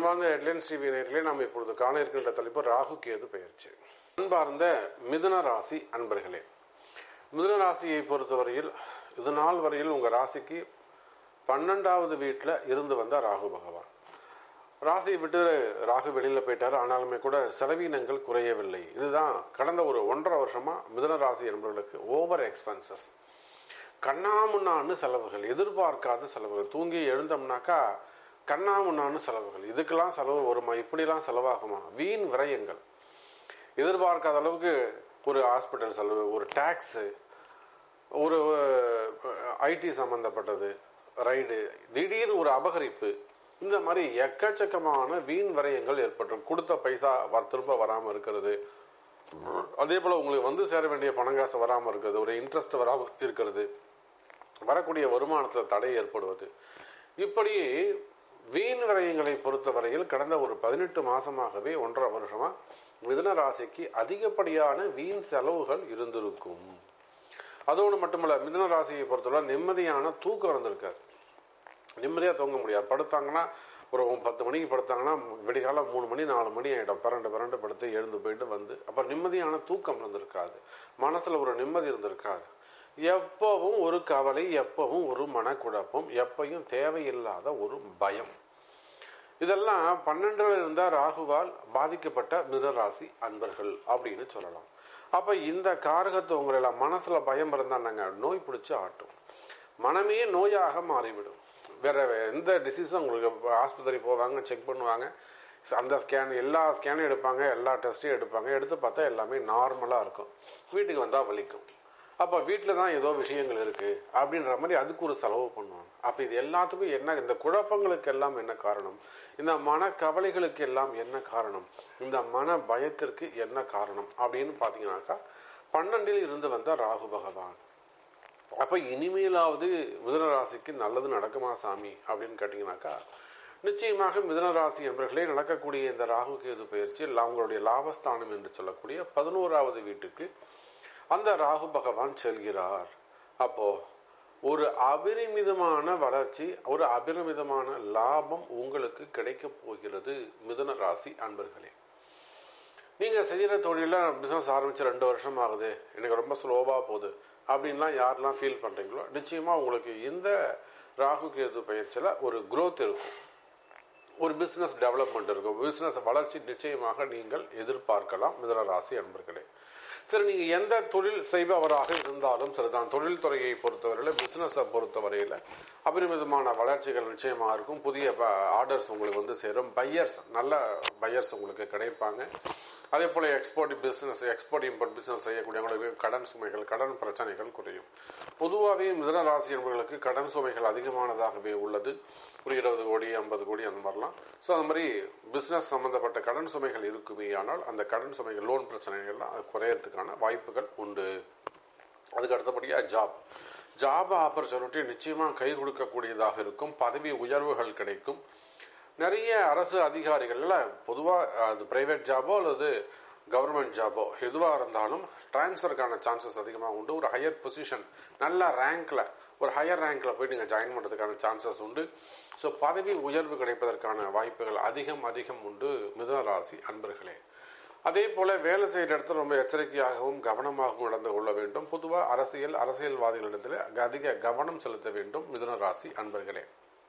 அன்பார்ந்த headlines TV நேயர்களே, நாம் இப்பொழுது காண இருக்கின்ற தலைப்பு ராகு கேது பெயர்ச்சி. அன்பார்ந்த மிதுன ராசி அன்பர்களே, மிதுன ராசியை பொறுத்தவரையில் இது நாள் வரையில் உங்க ராசிக்கு 12வது வீட்டில் இருந்து வந்த ராகு பகவான். ராசியை விட்டு ராகு வெளியில போயிட்டாரு. ஆனாலுமே கூட செலவீனங்கள் குறையவில்லை. இதுதான் கடந்த ஒரு 1.5 வருஷமா மிதுன ராசி என்பவர்களுக்கு ஓவர் எக்ஸ்பென்சஸ், கண்ணாமுன்னான்னு செலவுகள், எதிர்பார்க்காத செலவுகள். தூங்கி எழுந்தோம்னாக்கா கண்ணாமுன்னான்னு செலவுகள். இதுக்கெல்லாம் செலவு வருமா, இப்படிலாம் செலவாகுமா, வீண் விரயங்கள், எதிர்பார்க்காத அளவுக்கு ஒரு ஹாஸ்பிட்டல் செலவு, ஒரு டாக்ஸ், ஒரு ஐடி சம்பந்தப்பட்டது ரைடு, திடீர்னு ஒரு அபகரிப்பு, இந்த மாதிரி எக்கச்சக்கமான வீண் விரயங்கள் ஏற்பட்டுரும். கொடுத்த பைசா திரும்ப வராமல் இருக்கிறது, அதே போல உங்களுக்கு வந்து சேர வேண்டிய பணங்காசு வராமல் இருக்கிறது, ஒரு இன்ட்ரெஸ்ட் வராமல் இருக்கிறது, வரக்கூடிய வருமானத்தில் தடை ஏற்படுவது, இப்படி வீண் விரயங்களை பொறுத்தவரையில் கடந்த ஒரு 18 மாசமாகவே 1.5 வருஷமா மிதுன ராசிக்கு அதிகப்படியான வீண் செலவுகள் இருந்திருக்கும். அதோடு மட்டுமல்ல, மிதுன ராசியை பொறுத்தவரை நிம்மதியான தூக்கம் இருந்திருக்காது. நிம்மதியா தூங்க முடியாது. படுத்தாங்கன்னா ஒரு 10 மணிக்கு படுத்தாங்கன்னா விடிகால 3 மணி 4 மணி ஆயிடும். பரண்டு படுத்து எழுந்து போயிட்டு வந்து அப்ப நிம்மதியான தூக்கம் இருந்திருக்காது. மனசுல ஒரு நிம்மதி இருந்திருக்காது. எப்பவும் ஒரு கவலை, எப்பவும் ஒரு மனக்குழப்பம், எப்பயும் தேவையில்லாத ஒரு பயம். இதெல்லாம் 12ல் இருந்த ராகுவால் பாதிக்கப்பட்ட மிதுன ராசி அன்பர்கள் அப்படின்னு சொல்லலாம். அப்ப இந்த காரகத்தை உங்களெல்லாம் மனசுல பயம் இருந்தாங்க, நோய் பிடிச்சு ஆட்டும். மனமே நோயாக மாறிவிடும். வேற எந்த டிசீஸும் உங்களுக்கு ஆஸ்பத்திரி போவாங்க, செக் பண்ணுவாங்க, அந்த ஸ்கேன் எல்லா ஸ்கேனும் எடுப்பாங்க, எல்லா டெஸ்ட்டையும் எடுப்பாங்க, எடுத்து பார்த்தா எல்லாமே நார்மலா இருக்கும். வீட்டுக்கு வந்தா வலிக்கும். அப்ப வீட்டுல தான் ஏதோ விஷயங்கள் இருக்கு அப்படின்ற மாதிரி அதுக்கு ஒரு செலவு பண்ணுவாங்க. அப்ப இது எல்லாத்துக்கும் என்ன, இந்த குழப்பங்களுக்கு எல்லாம் என்ன காரணம், இந்த மன கவலைகளுக்கு எல்லாம் என்ன காரணம், இந்த மன பயத்திற்கு என்ன காரணம் அப்படின்னு பாத்தீங்கன்னாக்கா 12ல் இருந்து வந்த ராகு பகவான். அப்ப இனிமேலாவது மிதுன ராசிக்கு நல்லது நடக்குமா சாமி அப்படின்னு கேட்டீங்கன்னாக்கா, நிச்சயமாக மிதுன ராசி என்பவர்களே நடக்கக்கூடிய இந்த ராகு கேது பயிற்சி அவங்களுடைய லாபஸ்தானம் என்று சொல்லக்கூடிய 11வது வீட்டுக்கு அந்த ராகு பகவான் செல்கிறார். அப்போ ஒரு அபரிமிதமான வளர்ச்சி, ஒரு அபரிமிதமான லாபம் உங்களுக்கு கிடைக்க போகிறது மிதுன ராசி அன்பர்களே. நீங்க செய்யற தொழில பிசினஸ் ஆரம்பிச்சு 2 வருஷம் ஆகுது, எனக்கு ரொம்ப ஸ்லோவா போகுது அப்படின்லாம் யாரெல்லாம் ஃபீல் பண்றீங்களோ, நிச்சயமா உங்களுக்கு இந்த ராகு கேது பயிற்சியில ஒரு growth இருக்கும், ஒரு பிசினஸ் டெவலப்மெண்ட் இருக்கும், பிசினஸ் வளர்ச்சி நிச்சயமாக நீங்கள் எதிர்பார்க்கலாம் மிதுன ராசி அன்பர்களே. சரி, நீங்க எந்த தொழில் செய்பவராக இருந்தாலும் சரிதான், தொழில் துறையை பொறுத்தவரையில, பிசினஸை பொறுத்தவரையில அபரிமிதமான வளர்ச்சிகள் நிச்சயமா இருக்கும். புதிய ஆர்டர்ஸ் உங்களுக்கு வந்து சேரும், பையர்ஸ், நல்ல பையர்ஸ் உங்களுக்கு கிடைப்பாங்க. அதே போல export business, export import business செய்யக்கூடியவங்களுக்கு கடன் சுமைகள், கடன் பிரச்சனைகள் குறையும். பொதுவாகவே மிதுன ராசி என்பவர்களுக்கு கடன் சுமைகள் அதிகமானதாகவே உள்ளது. ஒரு 20 கோடி 50 கோடி அந்த மாதிரிலாம். ஸோ அந்த மாதிரி பிசினஸ் சம்பந்தப்பட்ட கடன் சுமைகள் இருக்குமே, ஆனால் அந்த கடன் சுமைகள், லோன் பிரச்சனைகள்லாம் அது குறையறதுக்கான வாய்ப்புகள் உண்டு. அதுக்கு அடுத்தபடியா ஜாப் ஆப்பர்ச்சுனிட்டி நிச்சயமா கை கொடுக்கக்கூடியதாக இருக்கும். பதவி உயர்வுகள் கிடைக்கும். நிறைய அரசு அதிகாரிகள் பொதுவா அது பிரைவேட் ஜாபோ அல்லது கவர்மெண்ட் ஜாபோ எதுவா இருந்தாலும் டிரான்ஸ்ஃபருக்கான சான்சஸ் அதிகமாக உண்டு. ஒரு ஹையர் பொசிஷன், நல்ல ரேங்க்ல, ஒரு ஹையர் ரேங்க்ல போய் நீங்க ஜாயின் பண்றதுக்கான சான்சஸ் உண்டு. ஸோ பதவி உயர்வு கிடைப்பதற்கான வாய்ப்புகள் அதிகம் உண்டு மிதுன ராசி அன்பர்களே. அதே போல வேலை செய்யற இடத்துல ரொம்ப எச்சரிக்கையாகவும் கவனமாகவும் நடந்து கொள்ள வேண்டும். பொதுவா அரசியல்வாதிகளிடத்துல அதிக கவனம் செலுத்த வேண்டும் மிதுன ராசி அன்பர்களே.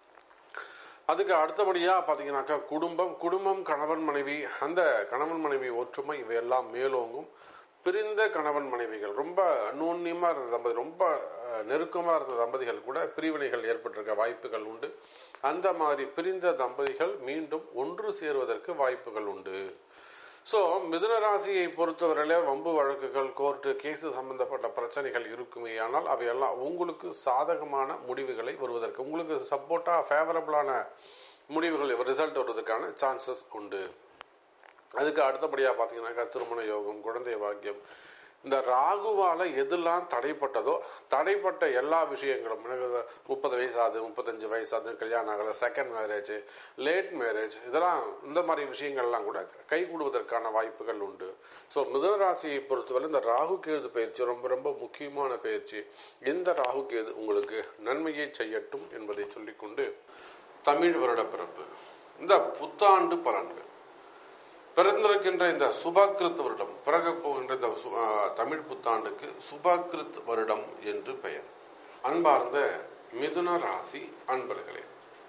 அதுக்கு அடுத்தபடியா பாத்தீங்கன்னாக்கா குடும்பம், கணவன் மனைவி, அந்த கணவன் மனைவி ஒற்றுமை இவையெல்லாம் மேலோங்கும். பிரிந்த கணவன் மனைவிகள், ரொம்ப அந்யோன்யமா இருந்த தம்பதி, ரொம்ப நெருக்கமா இருந்த தம்பதிகள் கூட பிரிவினைகள் ஏற்பட்டிருக்க வாய்ப்புகள் உண்டு. அந்த மாதிரி பிரிந்த தம்பதிகள் மீண்டும் ஒன்று சேருவதற்கு வாய்ப்புகள் உண்டு. சோ மிதுன ராசியை பொறுத்தவரையில வம்பு வழக்குகள், கோர்ட்டு கேஸ் சம்பந்தப்பட்ட பிரச்சனைகள் இருக்குமே, ஆனால் அவையெல்லாம் உங்களுக்கு சாதகமான முடிவுகளை வருவதற்கு, உங்களுக்கு சப்போர்ட்டா ஃபேவரபிளான முடிவுகள், ரிசல்ட் வருவதற்கான சான்சஸ் உண்டு. அதுக்கு அடுத்தபடியா பாத்தீங்கன்னாக்கா திருமண யோகம், குழந்தை பாக்கியம், இந்த ராகுவால எதெல்லாம் தடைப்பட்டதோ, தடைப்பட்ட எல்லா விஷயங்களும், 30 வயசாது, 35 வயசாது, கல்யாணம் ஆகல, செகண்ட் மேரேஜ், லேட் மேரேஜ், இதெல்லாம் இந்த மாதிரி விஷயங்கள்லாம் கூட கைகூடுவதற்கான வாய்ப்புகள் உண்டு. ஸோ மிதுன ராசியை பொறுத்தவரை இந்த ராகு கேது பயிற்சி ரொம்ப ரொம்ப முக்கியமான பயிற்சி. இந்த ராகு கேது உங்களுக்கு நன்மையை செய்யட்டும் என்பதை சொல்லிக்கொண்டு, தமிழ் வருட பிறப்பு இந்த புத்தாண்டு பலன்கள் பிறந்திருக்கின்ற இந்த சுபகிருத் வருடம், பிறகு போகின்ற இந்த தமிழ் புத்தாண்டுக்கு சுபகிருத் வருடம் என்று பெயர். அன்பார்ந்த மிதுன ராசி அன்பர்களே,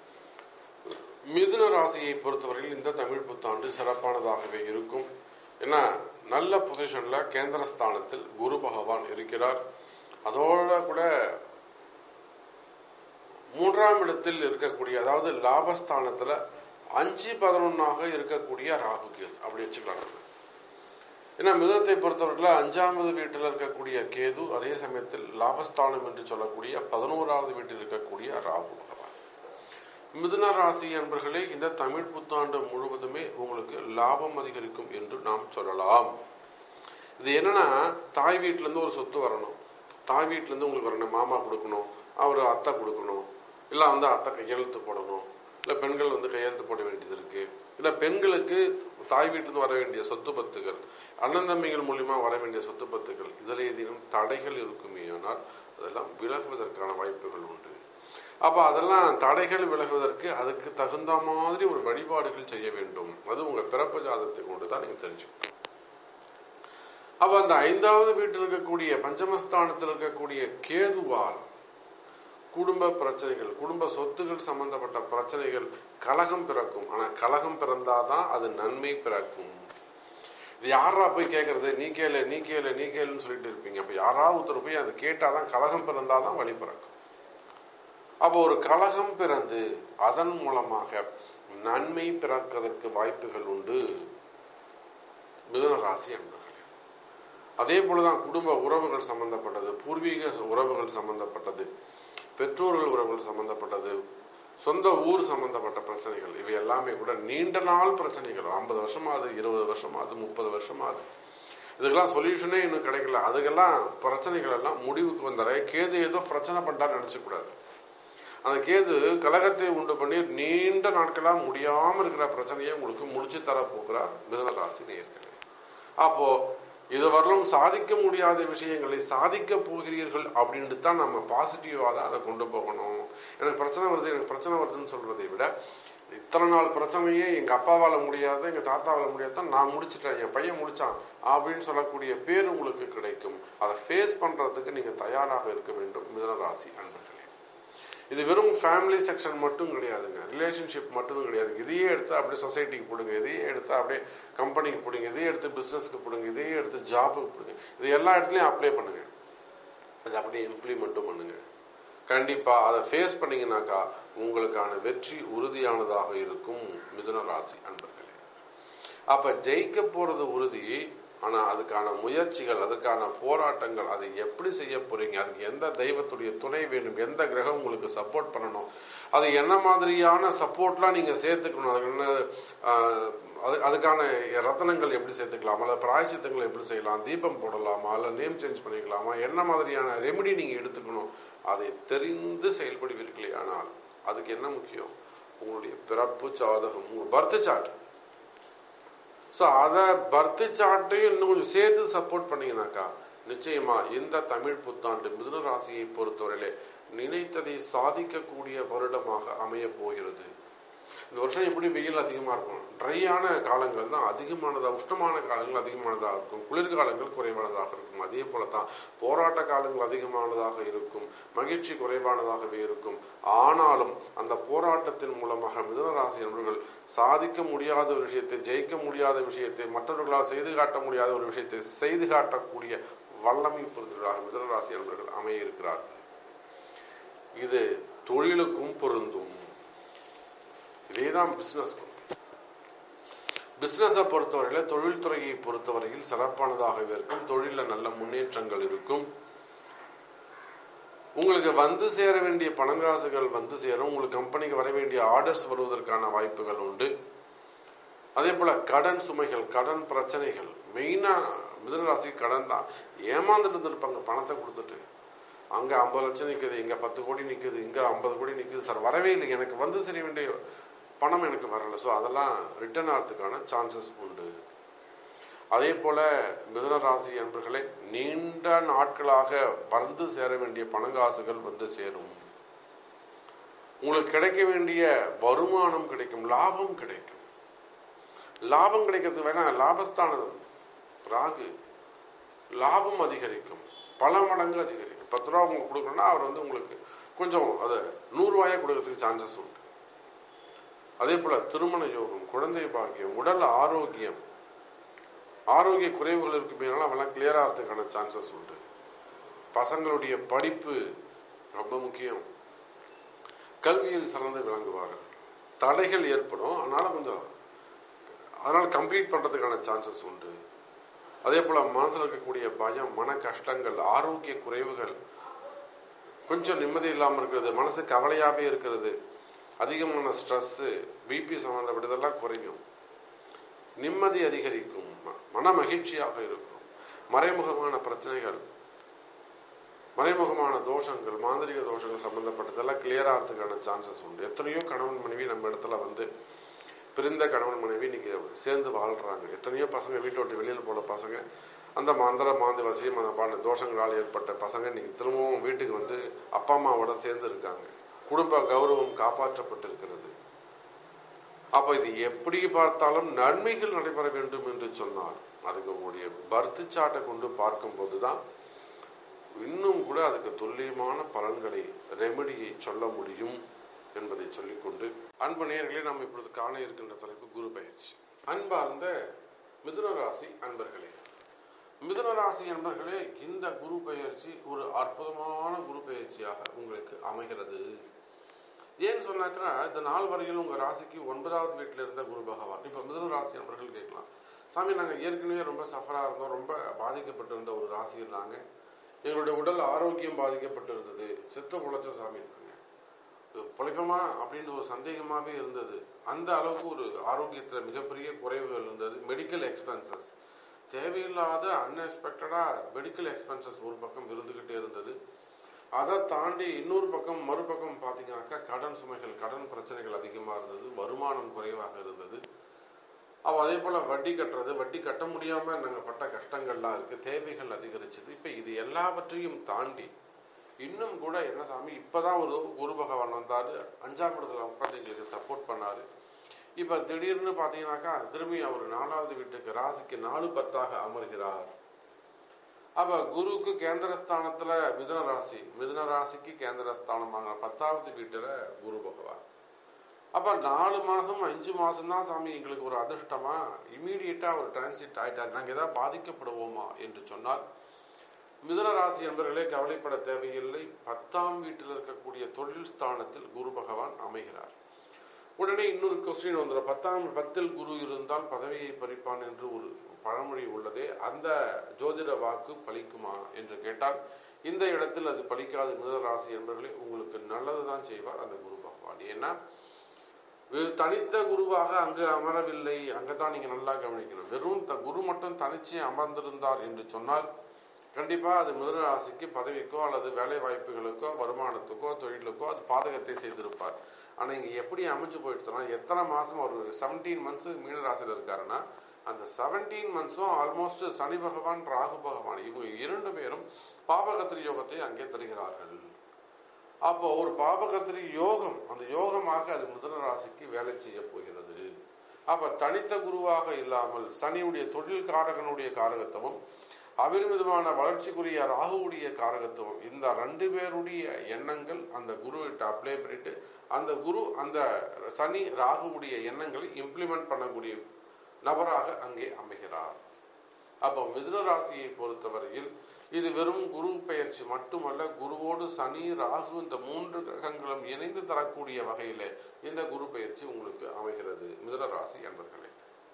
மிதுன ராசியை பொறுத்தவரையில் இந்த தமிழ் புத்தாண்டு சிறப்பானதாகவே இருக்கும். ஏன்னா நல்ல பொசிஷன்ல கேந்திரஸ்தானத்தில் குரு பகவான் இருக்கிறார். அதோட கூட 3ஆம் இடத்தில் இருக்கக்கூடிய, அதாவது லாபஸ்தானத்துல 5-11 இருக்கக்கூடிய ராகு கேது அப்படி வச்சுக்கலாம். ஏன்னா மிதுனத்தை பொறுத்தவரையில் 5ஆவது வீட்டில் இருக்கக்கூடிய கேது, அதே சமயத்தில் லாபஸ்தானம் என்று சொல்லக்கூடிய 11ஆவது வீட்டில் இருக்கக்கூடிய ராகு பகவான். மிதுன ராசி என்பர்களே, இந்த தமிழ் புத்தாண்டு முழுவதுமே உங்களுக்கு லாபம் அதிகரிக்கும் என்று நாம் சொல்லலாம். இது என்னன்னா, தாய் வீட்டுல இருந்து ஒரு சொத்து வரணும், தாய் வீட்டுல இருந்து உங்களுக்கு வரணும், மாமா கொடுக்கணும், அவரு அத்தை கொடுக்கணும், இல்ல அத்தை கையெழுத்து போடணும், இல்ல பெண்கள் கையெழுத்து போட வேண்டியது இருக்கு, இல்ல பெண்களுக்கு தாய் வீட்டிலிருந்து வர வேண்டிய சொத்து பத்துகள், அண்ணன் தம்பிகள் மூலியமா வர வேண்டிய சொத்து பத்துகள், இதுல ஏதேனும் தடைகள் இருக்குமே ஆனால் அதெல்லாம் விலகுவதற்கான வாய்ப்புகள் உண்டு. அப்ப அதெல்லாம் தடைகள் விலகுவதற்கு அதுக்கு தகுந்த மாதிரி ஒரு வழிபாடுகள் செய்ய வேண்டும். அது உங்க பிறப்பு ஜாதகத்தை கொண்டுதான் நீங்க தெரிஞ்சுக்கணும். அப்ப அந்த 5ஆவது வீட்டில் இருக்கக்கூடிய பஞ்சமஸ்தானத்தில் இருக்கக்கூடிய கேதுவால் குடும்ப பிரச்சனைகள், குடும்ப சொத்துகள் சம்பந்தப்பட்ட பிரச்சனைகள், கலகம் பிறக்கும். ஆனா கலகம் பிறந்தாதான் அது நன்மை பிறக்கும். இது யாரா போய் கேட்கறது, நீ கேளு நீ கேளு நீ கேளுன்னு சொல்லிட்டு இருப்பீங்க. அப்ப யாராவது ஒருத்தர் போய் அது கேட்டாதான், கலகம் பிறந்தாதான் வழி பிறக்கும். அப்போ ஒரு கலகம் பிறந்து அதன் மூலமாக நன்மை பிறப்பதற்கு வாய்ப்புகள் உண்டு மிதுன ராசி என்பது. அதே போலதான் குடும்ப உறவுகள் சம்பந்தப்பட்டது, பூர்வீக உறவுகள் சம்பந்தப்பட்டது, பெற்றோர்கள் உறவுகள் சம்பந்தப்பட்டது, சொந்த ஊர் சம்பந்தப்பட்ட பிரச்சனைகள், இவை எல்லாமே கூட நீண்ட நாள் பிரச்சனைகள். 50 வருஷமாது, 20 வருஷமாது, 30 வருஷமாது, இதுக்கெல்லாம் சொல்யூஷனே இன்னும் கிடைக்கல. அதுக்கெல்லாம் பிரச்சனைகள் எல்லாம் முடிவுக்கு வந்தாலே கேது ஏதோ பிரச்சனை பண்ணிட்டான்னு நினைச்ச கூடாது. அந்த கேது கலகத்தை உண்டு பண்ணி நீண்ட நாட்களா முடியாம இருக்கிற பிரச்சனையை உங்களுக்கு முடிச்சு தர போகிறார் மிதுன ராசி நேயர்களே. அப்போ இதுவரையிலும் சாதிக்க முடியாத விஷயங்களை சாதிக்க போகிறீர்கள் அப்படின்ட்டு தான் நம்ம பாசிட்டிவா தான் அதை கொண்டு போகணும். எனக்கு பிரச்சனை வருதுன்னு சொல்றதை விட, இத்தனை நாள் பிரச்சனையே எங்க அப்பாவால முடியாது, எங்க தாத்தாவால முடியாது, நான் முடிச்சுட்டேன், என் பையன் முடிச்சான் அப்படின்னு சொல்லக்கூடிய பேர் உங்களுக்கு கிடைக்கும். அதை ஃபேஸ் பண்றதுக்கு நீங்க தயாராக இருக்க வேண்டும் மிதுன ராசி அன்பர்களே. இது வெறும் ஃபேமிலி செக்ஷன் மட்டும் கிடையாதுங்க, ரிலேஷன்ஷிப் மட்டும் கிடையாது. இதையே எடுத்து அப்படியே சொசைட்டிக்கு போடுங்க, இதையே எடுத்து அப்படியே கம்பெனிக்கு போடுங்க, இதையே எடுத்து பிசினஸ்க்கு போடுங்க, இதையே எடுத்து ஜாபுக்கு போடுங்க. இது எல்லா இடத்துலையும் அப்ளை பண்ணுங்க, அது அப்படியே இம்ப்ளிமெண்ட்டும் பண்ணுங்க. கண்டிப்பா அதை ஃபேஸ் பண்ணீங்கன்னாக்கா உங்களுக்கான வெற்றி உறுதியானதாக இருக்கும் மிதுன ராசி அன்பர்களே. அப்ப ஜெயிக்க போறது உறுதி. ஆனா அதுக்கான முயற்சிகள், அதுக்கான போராட்டங்கள், அதை எப்படி செய்ய போறீங்க, அதுக்கு எந்த தெய்வத்துடைய துணை வேணும், எந்த கிரகம் உங்களுக்கு சப்போர்ட் பண்ணணும், அது என்ன மாதிரியான சப்போர்ட்லாம் நீங்க சேர்த்துக்கணும், அதுக்கு என்ன அதுக்கான ரத்தனங்கள் எப்படி சேர்த்துக்கலாமா, அல்ல பிராயசித்தங்கள் எப்படி செய்யலாம், தீபம் போடலாமா, அல்ல நேம் சேஞ்ச் பண்ணிக்கலாமா, என்ன மாதிரியான ரெமெடி நீங்க எடுத்துக்கணும், அதை தெரிந்து செயல்படுவீர்களே. ஆனால் அதுக்கு என்ன முக்கியம், உங்களுடைய பிறப்பு ஜாதகம், உங்க பர்த் சார்ட். சோ அத பர்த் சார்ட்டையும் இன்னும் கொஞ்சம் சேர்த்து சப்போர்ட் பண்ணீங்கன்னாக்கா நிச்சயமா இந்த தமிழ் புத்தாண்டு மிதுன ராசியை பொறுத்தவரையிலே நினைத்ததை சாதிக்கக்கூடிய வருடமாக அமைய போகிறது. இந்த வருஷம் எப்படி வெயில் அதிகமா இருக்கும், ட்ரையான காலங்கள் தான் அதிகமானதா, உஷ்ணமான காலங்கள் அதிகமானதாக இருக்கும், குளிர்காலங்கள் குறைவானதாக இருக்கும். அதே போலதான் போராட்ட காலங்கள் அதிகமானதாக இருக்கும், மகிழ்ச்சி குறைவானதாகவே இருக்கும். ஆனாலும் அந்த போராட்டத்தின் மூலமாக மிதுன ராசி நண்பர்கள் சாதிக்க முடியாத ஒரு விஷயத்தை, ஜெயிக்க முடியாத விஷயத்தை, மற்றவர்களால் செய்து காட்ட முடியாத ஒரு விஷயத்தை செய்து காட்டக்கூடிய வல்லமை பொருட்களாக மிதுன ராசி நண்பர்கள் அமைய இருக்கிறார்கள். இது தொழிலுக்கும் பொருந்தும். இதேதான் பிசினஸை பொறுத்தவரையில, தொழில்துறையை பொறுத்தவரையில் சிறப்பானதாகவே இருக்கும். தொழில நல்ல முன்னேற்றங்கள் இருக்கும். உங்களுக்கு வந்து சேர வேண்டிய பணங்காசுகள் வந்து சேரும். உங்களுக்கு கம்பெனிக்கு வர வேண்டிய ஆர்டர்ஸ் வருவதற்கான வாய்ப்புகள் உண்டு. அதே போல கடன் சுமைகள், கடன் பிரச்சனைகள், மெயினா மிதுன ராசி கடன் தான். ஏமாந்துட்டு இருப்பாங்க பணத்தை கொடுத்துட்டு. அங்க 50 லட்சம் நிக்குது, இங்க 10 கோடி நிக்குது, இங்க 50 கோடி நிக்குது, சார் வரவே இல்லை, எனக்கு வந்து சேர வேண்டிய பணம் எனக்கு வரல. ஸோ அதெல்லாம் ரிட்டர்ன் ஆகிறதுக்கான சான்சஸ் உண்டு. அதே போல மிதுன ராசி என்பர்களே, நீண்ட நாட்களாக வந்து சேர வேண்டிய பணங்காசுகள் வந்து சேரும். உங்களுக்கு கிடைக்க வேண்டிய வருமானம் கிடைக்கும், லாபம் கிடைக்கும். லாபம் கிடைக்கிறதுக்கு வேணா லாபஸ்தானம் ராகு, லாபம் அதிகரிக்கும், பல மடங்கு அதிகரிக்கும். 10 ரூபா உங்களுக்கு கொடுக்கணும்னா அவர் உங்களுக்கு கொஞ்சம் அதை 100 ரூபாயா கொடுக்கறதுக்கு சான்சஸ் உண்டு. அதே போல திருமண யோகம், குழந்தை பாக்கியம், உடல் ஆரோக்கியம், ஆரோக்கிய குறைவுகள் இருக்குமேனாலும் அவெல்லாம் கிளியர் ஆகிறதுக்கான சான்சஸ் உண்டு. பசங்களுடைய படிப்பு ரொம்ப முக்கியம். கல்வியில் சிறந்து விளங்குவார்கள். தடைகள் ஏற்படும், அதனால கம்ப்ளீட் பண்றதுக்கான சான்சஸ் உண்டு. அதே போல மனசுல இருக்கக்கூடிய பயம், மன கஷ்டங்கள், ஆரோக்கிய குறைவுகள், கொஞ்சம் நிம்மதி இல்லாமல் இருக்கிறது, மனசு கவலையாவே இருக்கிறது, அதிகமான ஸ்ட்ரெஸ், பிபி சம்பந்தப்பட்டதெல்லாம் குறையும், நிம்மதி அதிகரிக்கும், மன மகிழ்ச்சியாக இருக்கும். மறைமுகமான பிரச்சனைகள், மறைமுகமான தோஷங்கள், மாந்திரிக தோஷங்கள் சம்பந்தப்பட்டதெல்லாம் கிளியர் ஆகிறதுக்கான சான்சஸ் உண்டு. எத்தனையோ கணவன் மனைவி நம்ம இடத்துல பிரிந்த கணவன் மனைவி இன்னைக்கு சேர்ந்து வாழ்றாங்க. எத்தனையோ பசங்க வீட்டை விட்டு வெளியில் போன பசங்க, அந்த மந்திர மாந்தி வசியம் அந்த தோஷங்களால் ஏற்பட்ட பசங்க இன்னைக்கு திரும்பவும் வீட்டுக்கு அப்பா அம்மாவோட சேர்ந்து இருக்காங்க. குடும்ப கௌரவம் காப்பாற்றப்பட்டிருக்கிறது. அப்ப இது எப்படி பார்த்தாலும் நன்மைகள் நடைபெற வேண்டும் என்று சொன்னால் அதுக்கு உங்களுடைய பர்த் சார்ட்டை கொண்டு பார்க்கும் போதுதான் இன்னும் கூட அதுக்கு துல்லியமான பலன்களை, ரெமெடியை சொல்ல முடியும் என்பதை சொல்லிக்கொண்டு, அன்பு நேயர்களே, நாம் இப்பொழுது காண இருக்கின்ற தலைப்பு குரு பயிற்சி. அன்பார்ந்த மிதுன ராசி அன்பர்களே, மிதுன ராசி அன்பர்களே, இந்த குரு பயிற்சி ஒரு அற்புதமான குரு பயிற்சியாக உங்களுக்கு அமைகிறது. ஏன்னு சொன்னாக்கா, இந்த நாள் வரையில் உங்க ராசிக்கு 9வது வீட்டில் இருந்த குரு பகவான் இப்ப மிதுன ராசி அன்பர்கள் கேட்கலாம், சாமி நாங்க ஏற்கனவே ரொம்ப சஃபரா இருந்தோம், ரொம்ப பாதிக்கப்பட்டிருந்த ஒரு ராசி இருந்தாங்க, எங்களுடைய உடல் ஆரோக்கியம் பாதிக்கப்பட்டிருந்தது, செத்த குலைச்ச சாமி பொழைப்பமா அப்படின்னு ஒரு சந்தேகமாவே இருந்தது. அந்த அளவுக்கு ஒரு ஆரோக்கியத்துல மிகப்பெரிய குறைவுகள் இருந்தது. மெடிக்கல் எக்ஸ்பென்சஸ், தேவையில்லாத அன்எக்ஸ்பெக்டடா மெடிக்கல் எக்ஸ்பென்சஸ் ஒரு பக்கம் இருந்துகிட்டே இருந்தது. அதை தாண்டி இன்னொரு பக்கம் மறுபக்கம் பாத்தீங்கன்னாக்கா கடன் சுமைகள், கடன் பிரச்சனைகள் அதிகமா இருந்தது, வருமானம் குறைவாக இருந்தது. அதே போல வட்டி கட்டுறது, வட்டி கட்ட முடியாம நாங்க பட்ட கஷ்டங்கள்லாம் இருக்கு, தேவைகள் அதிகரிச்சது. இப்ப இது எல்லாவற்றையும் தாண்டி இன்னும் கூட என்ன சாமி, இப்பதான் ஒரு குரு பகவான் வந்தாரு, 5ஆம் இடத்துல உட்காந்து எங்களுக்கு சப்போர்ட் பண்ணாரு. இப்ப திடீர்னு பாத்தீங்கன்னாக்கா திரும்பி அவர் 4வது வீட்டுக்கு ராசிக்கு 4-10 அமர்கிறார். அப்ப குருவுக்கு கேந்திரஸ்தானத்துல மிதுன ராசிக்கு கேந்திரஸ்தானமான 10வது வீட்டுல குரு பகவான். அப்ப 4 மாசம் 5 மாசம் தான் சாமி எங்களுக்கு ஒரு அதிர்ஷ்டமா, இமீடியட்டா ஒரு டிரான்சிட் ஆயிட்டார், நாங்க ஏதாவது பாதிக்கப்படுவோமா என்று சொன்னால், மிதுன ராசி என்பவர்களே கவலைப்பட தேவையில்லை. 10ஆம் வீட்டில் இருக்கக்கூடிய தொழில் ஸ்தானத்தில் குரு பகவான் அமைகிறார். உடனே இன்னொரு கொஸ்டின் வந்துடும், 10ல் குரு இருந்தால் பதவியை பறிப்பான் என்று ஒரு பழமொழி உள்ளதே, அந்த ஜோதிட வாக்கு பலிக்குமா என்று கேட்டால் இந்த இடத்தில் அது பலிக்காது. மிதுன ராசி என்பவர்களே உங்களுக்கு நல்லதுதான் செய்வார் அந்த குரு பகவான். ஏன்னா தனித்த குருவாக அங்கு அமரவில்லை, அங்கதான் நீங்க நல்லா கவனிக்கணும். வெறும் குரு மட்டும் தனிச்சு அமர்ந்திருந்தார் என்று சொன்னால் கண்டிப்பா அது மிதுன ராசிக்கு பதவிக்கோ அல்லது வேலை வாய்ப்புகளுக்கோ வருமானத்துக்கோ தொழிலுக்கோ அது பாதகத்தை செய்திருப்பார். ஆனா இங்க எப்படி அமைச்சு போயிடுச்சுன்னா, எத்தனை மாசம் ஒரு 17 மந்த்ஸ் மீன ராசியில் இருக்காருன்னா அந்த 17 மந்த்ஸும் ஆல்மோஸ்ட் சனி பகவான் ராகு பகவான் இவங்க 2 பேரும் பாபகத்திரி யோகத்தை அங்கே தருகிறார்கள். அப்போ ஒரு பாபகத்திரி யோகம், அந்த யோகமாக அது மிதுன ராசிக்கு வேலை செய்ய போகிறது. அப்ப தனித்த குருவாக இல்லாமல் சனியுடைய தொழில் காரகனுடைய காரகத்துவம், அபரிமிதமான வளர்ச்சிக்குரிய ராகுவுடைய காரகத்துவம், இந்த 2 பேருடைய எண்ணங்கள் அந்த குருவிட்ட அப்ளை பண்ணிட்டு அந்த குரு அந்த சனி ராகுவுடைய எண்ணங்களை இம்ப்ளிமெண்ட் பண்ணக்கூடிய நபராக அங்கே அமைகிறார். அப்போ மிதுன ராசியை பொறுத்தவரையில் இது வெறும் குரு பெயர்ச்சி மட்டுமல்ல, குருவோடு சனி ராகு இந்த 3 கிரகங்களும் இணைந்து தரக்கூடிய வகையில இந்த குரு பெயர்ச்சி உங்களுக்கு அமைகிறது மிதுன ராசி என்பர்களே.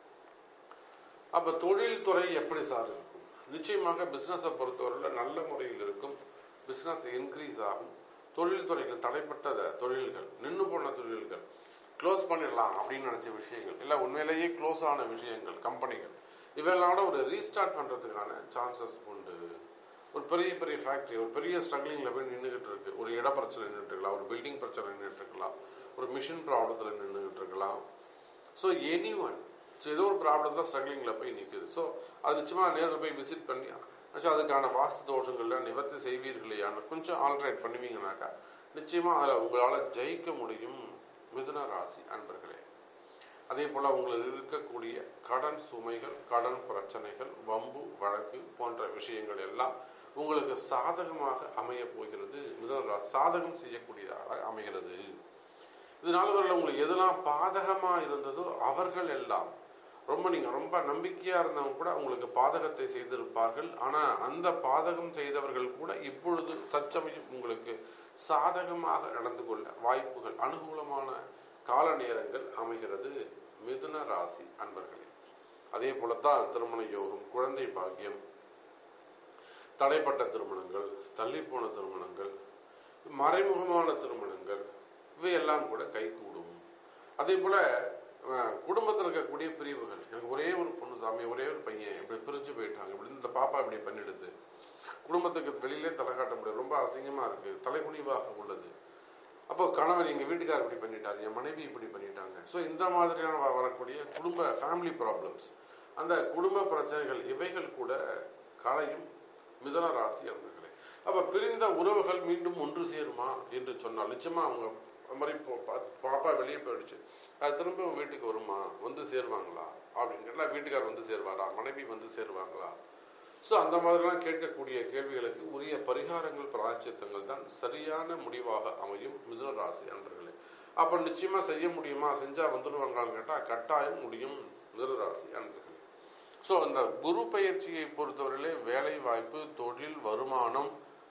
அப்ப தொழில் துறை எப்படி சார் இருக்கும்? நிச்சயமாக பிசினஸை பொறுத்தவரையில நல்ல முறையில் இருக்கும், பிசினஸ் இன்க்ரீஸ் ஆகும். தொழில் துறைகள் தடைப்பட்ட தொழில்கள், நின்று போன தொழில்கள், க்ளோஸ் பண்ணிடலாம் அப்படின்னு நினைச்ச விஷயங்கள் இல்ல உண்மையிலேயே க்ளோஸ் ஆன விஷயங்கள், கம்பெனிகள் இவெல்லாம் ஒரு ரீஸ்டார்ட் பண்றதுக்கான சான்சஸ் உண்டு. ஒரு பெரிய பெரிய ஃபேக்டரி ஒரு பெரிய ஸ்ட்ரகிளிங்ல போய் நின்றுகிட்டு இருக்கு, ஒரு இட பிரச்சனை நின்றுட்டு இருக்கலாம், ஒரு பில்டிங் பிரச்சனை நின்றுட்டு இருக்கலாம், ஒரு மிஷின் ப்ராப்ளத்துல நின்றுகிட்டு இருக்கலாம். ஸோ எனி ஒன் ஏதோ ஒரு ப்ராப்ளத்துல ஸ்ட்ரகிளிங்ல போய் நிற்குது. ஸோ அது நிச்சயமா நேரில் போய் விசிட் பண்ணி அதுக்கான வாஸ்து தோஷங்கள்ல நிவர்த்தி செய்வீர்களையான கொஞ்சம் ஆல்ட்ரேட் பண்ணுவீங்கன்னாக்கா நிச்சயமா அதில் உங்களால் ஜெயிக்க முடியும் மிதுன ராசி அன்பர்களே. அதே போல உங்களுக்கு இருக்கக்கூடிய கடன் சுமைகள், கடன் பிரச்சனைகள், வம்பு வழக்கு போன்ற விஷயங்கள் எல்லாம் உங்களுக்கு சாதகமாக அமைய போகிறது. மிதுன ராசி சாதகம் செய்யக்கூடியதாக அமைகிறது. இதனால உங்களுக்கு எதெல்லாம் பாதகமா இருந்ததோ அவர்கள் எல்லாம் நீங்க ரொம்ப நம்பிக்கையா இருந்தவங்க கூட உங்களுக்கு பாதகத்தை செய்திருப்பார்கள். ஆனா அந்த பாதகம் செய்தவர்கள் கூட இப்பொழுது தற்சமயம் உங்களுக்கு சாதகமாக நடந்து கொள்ள வாய்ப்புகள், அனுகூலமான கால நேரங்கள் அமைகிறது மிதுன ராசி அன்பர்களே. அதே போலத்தான் திருமண யோகம், குழந்தை பாக்கியம், தடைப்பட்ட திருமணங்கள், தள்ளிப்போன திருமணங்கள், மறைமுகமான திருமணங்கள் இவையெல்லாம் கூட கைகூடும். அதே போல குடும்பத்தில் இருக்கக்கூடிய பிரிவுகள், எனக்கு ஒரே ஒரு பொண்ணு சாமி, ஒரே ஒரு பையன், இப்படி பிரிஞ்சு போயிட்டாங்க, இப்படி இந்த பாப்பா இப்படி பண்ணிடுது, குடும்பத்துக்கு வெளியிலே தலை காட்ட முடியாது, ரொம்ப அசிங்கமா இருக்கு, தலைகுனிவாக உள்ளது. அப்போ கணவன் எங்க வீட்டுக்காரர் இப்படி பண்ணிட்டாரு, என் மனைவி இப்படி பண்ணிட்டாங்க. ஸோ இந்த மாதிரியான வரக்கூடிய குடும்ப ஃபேமிலி ப்ராப்ளம்ஸ், அந்த குடும்ப பிரச்சனைகள் இவைகள் கூட களையும் மிதுன ராசி அன்பர்களே. அப்ப பிரிந்த உறவுகள் மீண்டும் ஒன்று சேருமா என்று சொன்னால் நிச்சயமா அவங்க மாதிரி பாப்பா வெளியே போயிடுச்சு, அது திரும்ப வீட்டுக்கு வருமா, வந்து சேருவாங்களா அப்படின்னு கேட்டா வீட்டுக்காரர் வந்து சேருவாரா, மனைவி வந்து சேருவாங்களா? ஸோ அந்த மாதிரிலாம் கேட்கக்கூடிய கேள்விகளுக்கு உரிய பரிகாரங்கள், பிராயச்சித்தங்கள் தான் சரியான முடிவாக அமையும் மிதுன ராசி அன்பர்களே. அப்ப நிச்சயமா செய்ய முடியுமா, செஞ்சா வந்துடுவாங்களான்னு கேட்டா கட்டாயம் முடியும் மிதுன ராசி அன்பர்களே. ஸோ அந்த குரு பயிற்சியை பொறுத்தவரையிலே வேலை வாய்ப்பு, தொழில், வருமானம்,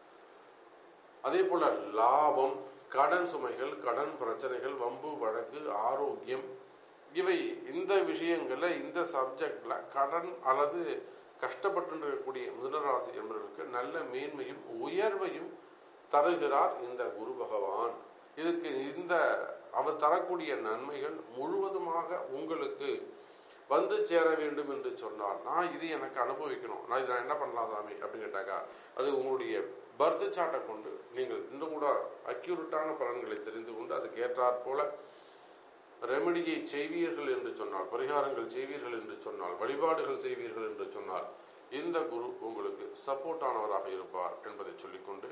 அதே போல லாபம், கடன் சுமைகள், கடன் பிரச்சனைகள், வம்பு வழக்கு, ஆரோக்கியம், இவை இந்த விஷயங்கள்ல இந்த சப்ஜெக்ட்ல கடன் அல்லது கஷ்டப்பட்டு இருக்கக்கூடிய மிதுனராசி என்பவர்களுக்கு நல்ல மேன்மையும் உயர்வையும் தருகிறார் இந்த குரு பகவான். இதுக்கு அவர் தரக்கூடிய நன்மைகள் முழுவதுமாக உங்களுக்கு வந்து சேர வேண்டும் என்று சொன்னால், நான் இது எனக்கு அனுபவிக்கணும், நான் இதை என்ன பண்ணலாம் சாமி அப்படின்னு கேட்டாக்கா, அது உங்களுடைய பர்த் சார்ட்டை கொண்டு நீங்கள் இன்னும் கூட அக்யூரேட்டான பலன்களை தெரிந்து கொண்டு அதுக்கு ஏற்றாற் போல ரெமெடியை செய்வீர்கள் என்று சொன்னால், பரிகாரங்கள் செய்வீர்கள் என்று சொன்னால், வழிபாடுகள் செய்வீர்கள் என்று சொன்னால் இந்த குரு உங்களுக்கு சப்போர்ட் ஆனவராக இருப்பார் என்பதை சொல்லிக்கொண்டு